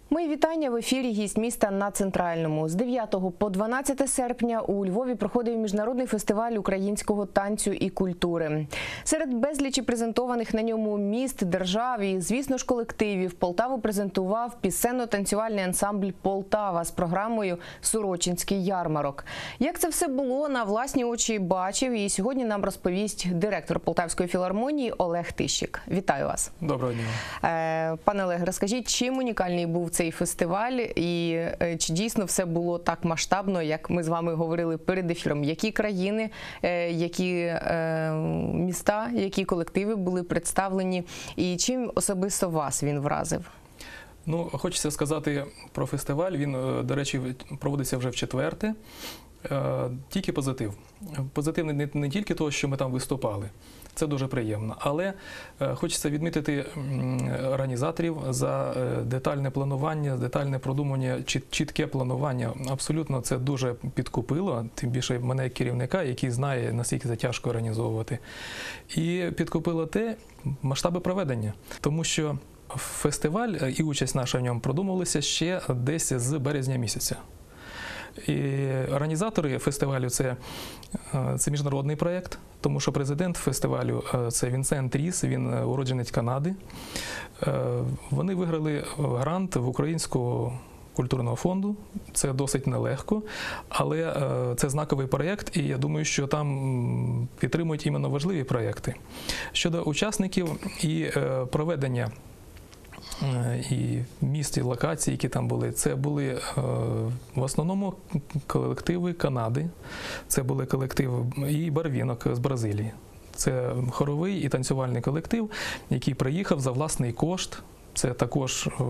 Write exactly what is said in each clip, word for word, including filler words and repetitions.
Мої вітання. В ефірі гість міста на Центральному. З дев'ятого по дванадцяте серпня у Львові проходив міжнародний фестиваль українського танцю і культури. Серед безлічі презентованих на ньому міст, держав і, звісно ж, колективів Полтаву презентував пісенно-танцювальний ансамбль «Полтава» з програмою «Сорочинський ярмарок». Як це все було, на власні очі бачив, і сьогодні нам розповість директор Полтавської філармонії Олег Тищик. Вітаю вас. Доброго дня. Пане Олег, розкажіть, чим унікальний був цей фестиваль і чи дійсно все було так масштабно, як ми з вами говорили перед ефіром? Які країни, які міста, які колективи були представлені і чим особисто вас він вразив? Ну, хочеться сказати про фестиваль. Він, до речі, проводиться вже в четверте. Тільки позитив. Позитив не, не тільки того, що ми там виступали. Це дуже приємно. Але хочеться відмітити організаторів за детальне планування, детальне продумання, чітке планування. Абсолютно це дуже підкупило, тим більше мене як керівника, який знає, наскільки це тяжко організовувати. І підкупило те масштаби проведення. Тому що фестиваль і участь наша в ньому продумувалися ще десь з березня місяця. І організатори фестивалю це, це міжнародний проєкт, тому що президент фестивалю це Вінсент Ріс, він уродженець Канади. Вони виграли грант в Українського культурного фонду, це досить нелегко, але це знаковий проєкт, і я думаю, що там підтримують іменно важливі проєкти. Щодо учасників і проведення і міст, і локації, які там були, це були е, в основному колективи Канади, це були колективи і барвінок з Бразилії. Це хоровий і танцювальний колектив, який приїхав за власний кошт. Це також е,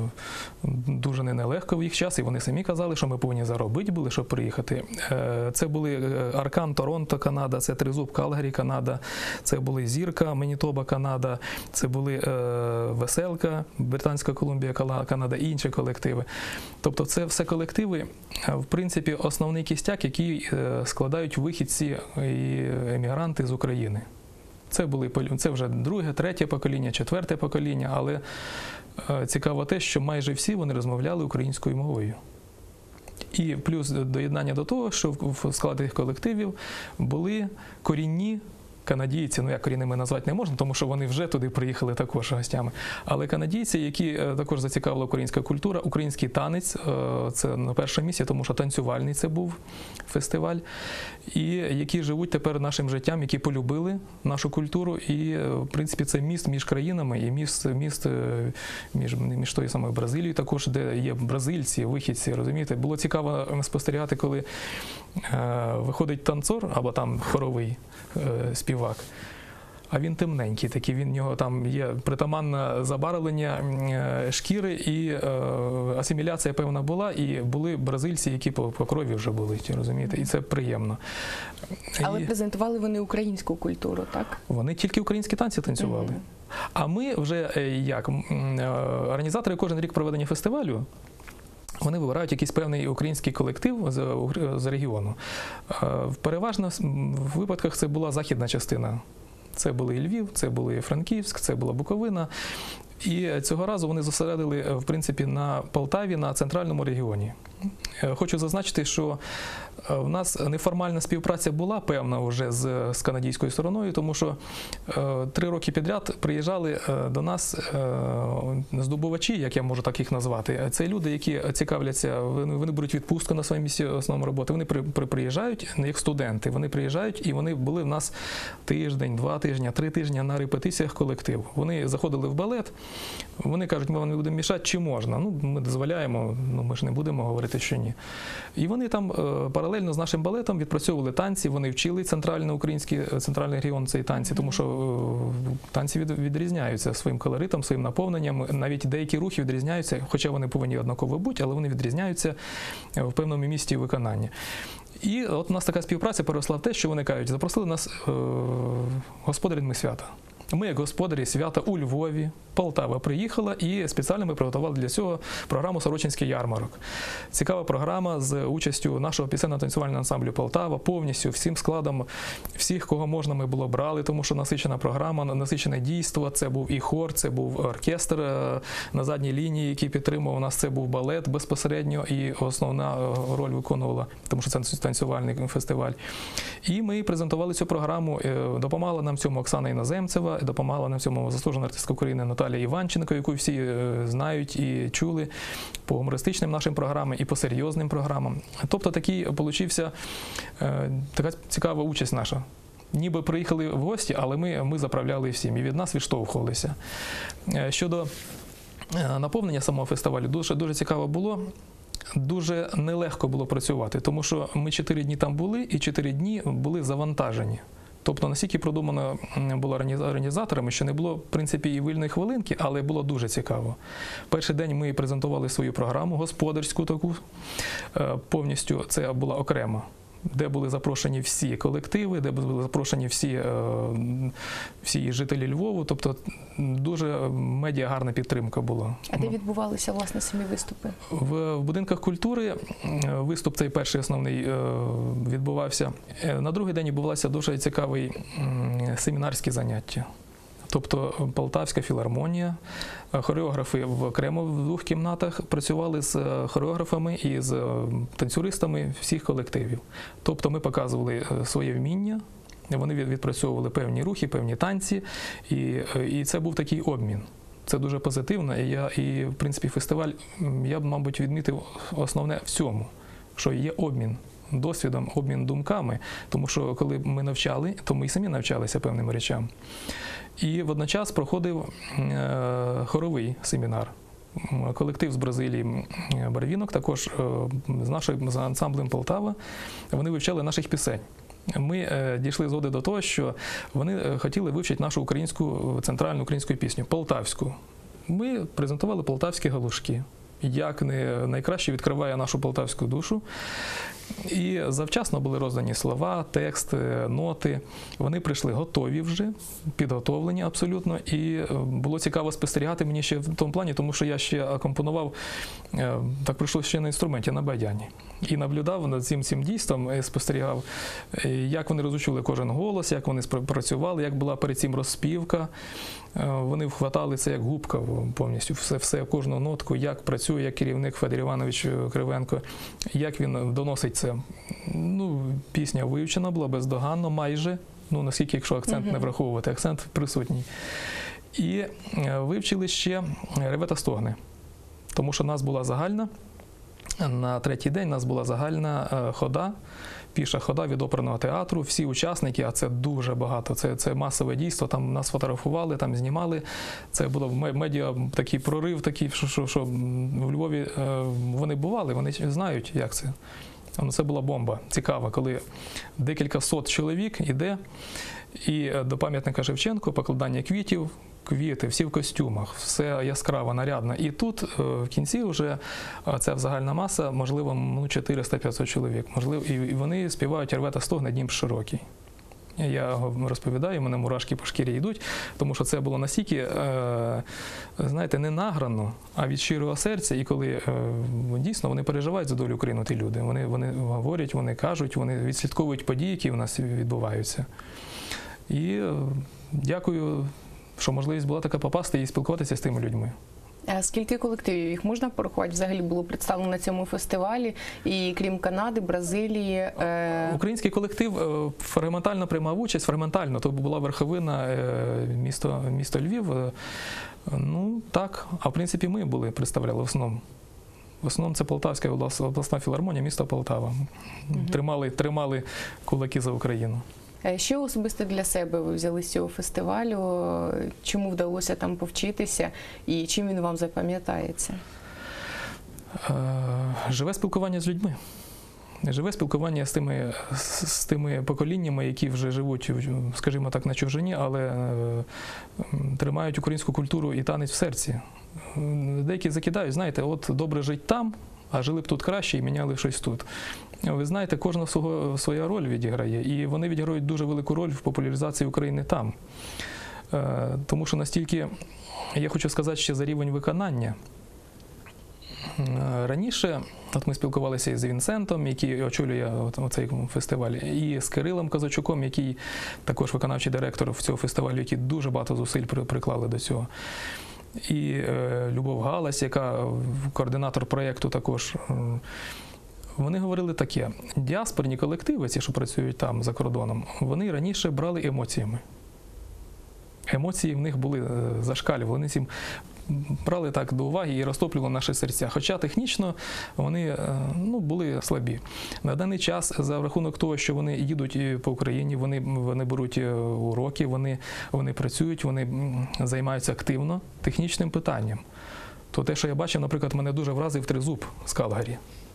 дуже нелегко в їх час, і вони самі казали, що ми повинні заробити були, щоб приїхати. Е, це були Аркан, Торонто, Канада, це Тризуб, Калгарі, Канада, це були Зірка, Манітоба, Канада, це були е, Веселка, Британська Колумбія, Канада і інші колективи. Тобто це все колективи, в принципі, основний кістяк, який е, складають вихідці і емігранти з України. Це, були, це вже друге, третє покоління, четверте покоління, але е, цікаво те, що майже всі вони розмовляли українською мовою. І плюс доєднання до того, що в складі їх колективів були корінні канадійці, ну як корінними назвати не можна, тому що вони вже туди приїхали також гостями, але канадійці, які також зацікавила українська культура, український танець, це на перше місце, тому що танцювальний це був фестиваль, і які живуть тепер нашим життям, які полюбили нашу культуру, і в принципі це міст між країнами, і міст, міст між, між тою самою Бразилією також, де є бразильці, вихідці, розумієте. Було цікаво спостерігати, коли е, виходить танцор, або там хоровий е, співак, а він темненький, такий, він, в нього там є притаманне забарвлення шкіри, і е, асиміляція певна була, і були бразильці, які по, по крові вже були, розумієте, і це приємно. Але і презентували вони українську культуру, так? Вони тільки українські танці танцювали. Mm-hmm. А ми вже, як, організатори кожен рік проведення фестивалю, вони вибирають якийсь певний український колектив з, з регіону. В переважно в випадках це була західна частина. Це були і Львів, це були Франківськ, це була Буковина. І цього разу вони зосередили, в принципі, на Полтаві, на центральному регіоні. Хочу зазначити, що в нас неформальна співпраця була певна вже з, з канадською стороною, тому що е, три роки підряд приїжджали е, до нас е, здобувачі, як я можу так їх назвати. Це люди, які цікавляться, вони, вони беруть відпустку на своєму місці основної роботи, вони при, при, приїжджають як студенти, вони приїжджають і вони були в нас тиждень, два тижні, три тижні на репетиціях колектив. Вони заходили в балет, вони кажуть, ми вам не будемо мішати, чи можна? Ну, ми дозволяємо, ну, ми ж не будемо говорити, що ні. І вони там е, паралельно з нашим балетом відпрацьовували танці, вони вчили центральноукраїнський, центральний регіон цієї танці, тому що е, танці від, відрізняються своїм колоритом, своїм наповненням, навіть деякі рухи відрізняються, хоча вони повинні однаково бути, але вони відрізняються в певному місці виконання. І от у нас така співпраця переросла в те, що вони кажуть, запросили нас е, господарями свята. Ми, як господарі свята у Львові, Полтава приїхала, і спеціально ми приготували для цього програму «Сорочинський ярмарок». Цікава програма з участю нашого пісенно-танцювального ансамблю «Полтава», повністю всім складом, всіх, кого можна, ми було брали, тому що насичена програма, насичене дійство. Це був і хор, це був оркестр на задній лінії, який підтримував у нас, це був балет безпосередньо, і основна роль виконувала, тому що це танцювальний фестиваль. І ми презентували цю програму, допомагала нам цьому Оксана Іноземцева, допомагала нам цьому заслужена артистка України Наталія Іванченко, яку всі знають і чули по гумористичним нашим програмам і по серйозним програмам. Тобто такий получився, така цікава участь наша. Ніби приїхали в гості, але ми, ми заправляли всім, і від нас відштовхувалися. Щодо наповнення самого фестивалю, дуже, дуже цікаво було. Дуже нелегко було працювати, тому що ми чотири дні там були, і чотири дні були завантажені. Тобто настільки продумано було організаторами, що не було, в принципі, і вільної хвилинки, але було дуже цікаво. Перший день ми презентували свою програму, господарську таку, повністю це була окремо, де були запрошені всі колективи, де були запрошені всі, всі жителі Львову, тобто дуже медіа гарна підтримка була. А де відбувалися, власне, самі виступи? В, в будинках культури виступ цей перший основний відбувався. На другий день відбувалося дуже цікаві семінарські заняття. Тобто Полтавська філармонія, хореографи в окремо в двох кімнатах працювали з хореографами і з танцюристами всіх колективів. Тобто ми показували своє вміння, вони відпрацьовували певні рухи, певні танці, і, і це був такий обмін. Це дуже позитивно, і, я, і в принципі фестиваль, я б, мабуть, відмітив основне в цьому, що є обмін досвідом, обмін думками, тому що коли ми навчали, то ми і самі навчалися певним речам. І водночас проходив е, хоровий семінар. Колектив з Бразилії «Барвінок», також е, з нашим з ансамблем «Полтава», вони вивчали наших пісень. Ми е, дійшли згоди до того, що вони хотіли вивчити нашу українську, центральну українську пісню, полтавську. Ми презентували полтавські галушки, як не найкраще відкриває нашу полтавську душу. І завчасно були роздані слова, текст, ноти. Вони прийшли готові вже, підготовлені абсолютно. І було цікаво спостерігати мені ще в тому плані, тому що я ще акомпонував, так прийшло ще на інструменті, на баяні. І наблюдав над цим цим дійством, спостерігав, як вони розучили кожен голос, як вони працювали, як була перед цим розспівка. Вони вхватали це як губка повністю, все, все, кожну нотку, як працює, як керівник Федір Іванович Кривенко, як він доносить це. Ну, пісня вивчена була бездоганно, майже, ну, наскільки, якщо акцент uh-huh. не враховувати, акцент присутній. І вивчили ще «Реве та стогне», тому що нас була загальна, на третій день нас була загальна хода, піша хода від оперного театру, всі учасники, а це дуже багато, це, це масове дійство, там нас фотографували, там знімали, це було в медіа такий прорив, такий, що, що, що в Львові вони бували, вони знають, як це. Це була бомба, цікава, коли декілька сот чоловік іде, і до пам'ятника Шевченку покладання квітів, квіти, всі в костюмах, все яскраво, нарядно. І тут в кінці вже ця загальна маса, можливо, ну, чотириста-п'ятсот чоловік. Можливо, і вони співають «Рве та стогне, Дніпр широкий». Я розповідаю, мене мурашки по шкірі йдуть, тому що це було настільки, знаєте, не награно, а від щирого серця. І коли дійсно вони переживають за долю України, ті люди, вони, вони говорять, вони кажуть, вони відслідковують події, які в нас відбуваються. І дякую, що можливість була така попасти і спілкуватися з тими людьми. А скільки колективів їх можна порахувати? Взагалі було представлено на цьому фестивалі, і крім Канади, Бразилії. Е... Український колектив фрагментально приймав участь, фрагментально, то була верховина місто, місто Львів. Ну, так, а в принципі ми були, представляли в основному. В основному це Полтавська обласна філармонія, місто Полтава. Угу. Тримали, тримали кулаки за Україну. Що особисто для себе ви взяли з цього фестивалю? Чому вдалося там повчитися і чим він вам запам'ятається? Живе спілкування з людьми. Живе спілкування з тими, з тими поколіннями, які вже живуть, скажімо так, на чужині, але тримають українську культуру і танець в серці. Деякі закидають, знаєте, от добре жить там, а жили б тут краще і міняли щось тут. Ви знаєте, кожна свого, своя роль відіграє, і вони відіграють дуже велику роль в популяризації України там. Тому що настільки, я хочу сказати, ще за рівень виконання. Раніше, от ми спілкувалися із Вінсентом, який очолює цей фестиваль, і з Кирилом Козачуком, який також виконавчий директор цього фестивалю, які дуже багато зусиль приклали до цього. І е, Любов Галась, яка координатор проєкту також. Вони говорили таке: діаспорні колективи, ці, що працюють там за кордоном, вони раніше брали емоціями. Емоції в них були зашкалювали, вони цим брали так до уваги і розтоплювали наші серця. Хоча технічно вони ну, були слабі. На даний час, за рахунок того, що вони їдуть по Україні, вони, вони беруть уроки, вони, вони працюють, вони займаються активно технічним питанням. То те, що я бачив, наприклад, мене дуже вразив тризуб з Калгарі.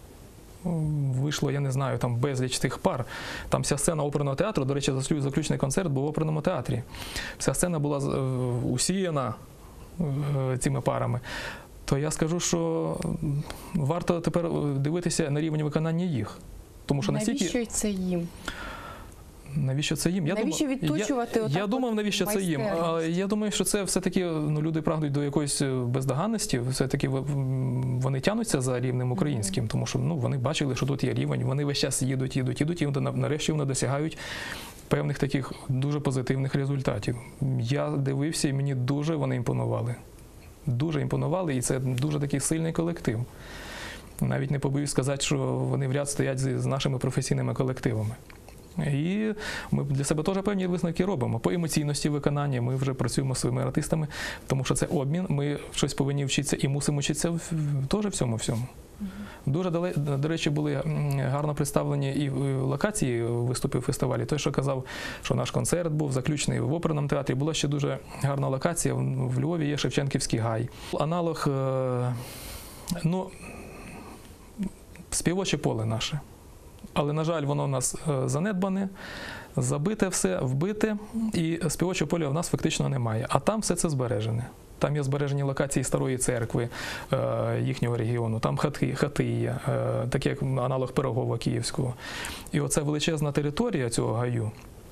Вийшло, я не знаю, там безліч тих пар. Там вся сцена оперного театру, до речі, заключний концерт був в оперному театрі. Вся сцена була усіяна цими парами. То я скажу, що варто тепер дивитися на рівень виконання їх. Тому що навіщо настільки... це їм? Навіщо це їм? Я навіщо думав, відточувати я, я думав, навіщо це їм. А я думаю, що це все-таки ну, люди прагнуть до якоїсь бездоганності, все-таки вони тягнуться за рівнем українським, тому що ну, вони бачили, що тут є рівень, вони весь час їдуть, їдуть, їдуть, і нарешті вони досягають певних таких дуже позитивних результатів. Я дивився, і мені дуже вони імпонували. Дуже імпонували, і це дуже такий сильний колектив. Навіть не побоюсь сказати, що вони в ряд стоять з нашими професійними колективами. І ми для себе теж певні висновки робимо. По емоційності виконання ми вже працюємо з своїми артистами, тому що це обмін, ми щось повинні вчитися і мусимо вчитися теж в цьому всьому. Uh-huh. Дуже, до речі, були гарно представлені і локації виступів фестивалі. Той, що казав, що наш концерт був заключений в оперному театрі, була ще дуже гарна локація. В Львові є Шевченківський гай. Аналог, ну, співоче поле наше. Але, на жаль, воно в нас занедбане, забите все, вбите, і співочого поля в нас фактично немає. А там все це збережене. Там є збережені локації Старої церкви їхнього регіону, там хати, хати є, такі як аналог Пирогова Київського. І оця величезна територія цього гаю,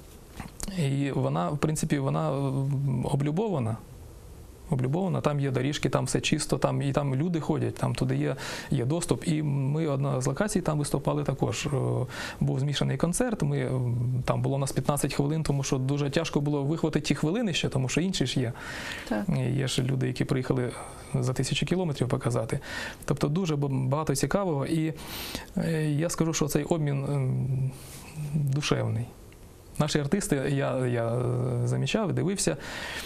і вона, в принципі, вона облюбована. облюбована, там є доріжки, там все чисто, там і там люди ходять, там туди є, є доступ. І ми одна з локацій там виступали також. Був змішаний концерт, ми, там було у нас п'ятнадцять хвилин, тому що дуже тяжко було вихватити ті хвилини ще, тому що інші ж є. Так. Є ж люди, які приїхали за тисячі кілометрів показати. Тобто дуже багато цікавого, і я скажу, що цей обмін душевний. Наші артисти, я, я замічав, дивився,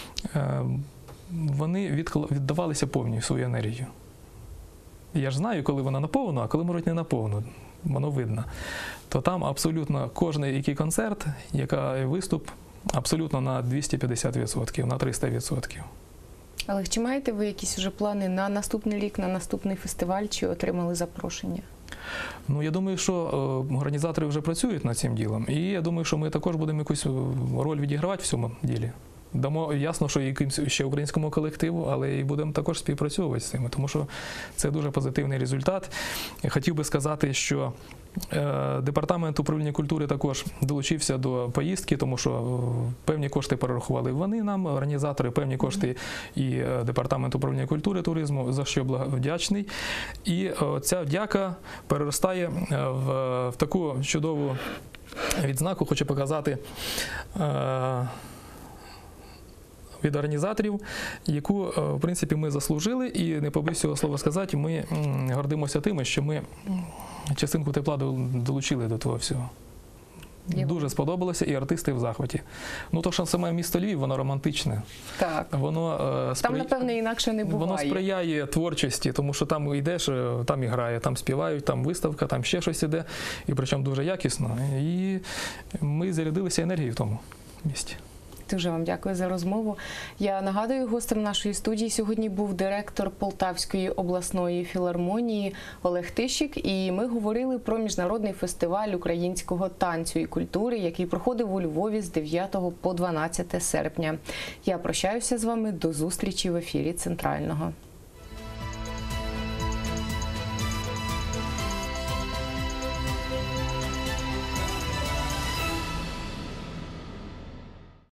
вони віддавалися повністю свою енергію. Я ж знаю, коли вона наповну, а коли можуть не наповну, воно видно. То там абсолютно кожен який концерт, який виступ, абсолютно на двісті п'ятдесят відсотків, на триста відсотків. Але чи маєте ви якісь вже плани на наступний рік, на наступний фестиваль, чи отримали запрошення? Ну, я думаю, що організатори вже працюють над цим ділом. І я думаю, що ми також будемо якусь роль відігравати в цьому ділі. Дамо ясно, що якимсь ще українському колективу, але і будемо також співпрацьовувати з цими, тому що це дуже позитивний результат. Хотів би сказати, що е, департамент управління культури також долучився до поїздки, тому що певні кошти перерахували вони нам, організатори, певні кошти і департамент управління культури, туризму, за що вдячний. І е, ця вдяка переростає в, в таку чудову відзнаку, хочу показати. Е, від організаторів, яку, в принципі, ми заслужили, і, не побоюсь цього слова сказати, ми гордимося тим, що ми частинку тепла долучили до того всього. Дуже сподобалося, і артисти в захваті. Ну, то, що саме місто Львів, воно романтичне. Так. Воно, е, спри... Там, напевно, інакше не буває. Воно сприяє творчості, тому що там йдеш, там і грає, там співають, там виставка, там ще щось іде, і причому дуже якісно. І ми зарядилися енергією в тому місті. Дуже вам дякую за розмову. Я нагадую, гостем нашої студії сьогодні був директор Полтавської обласної філармонії Олег Тищик, і ми говорили про міжнародний фестиваль українського танцю і культури, який проходив у Львові з дев'ятого по дванадцяте серпня. Я прощаюся з вами, до зустрічі в ефірі Центрального.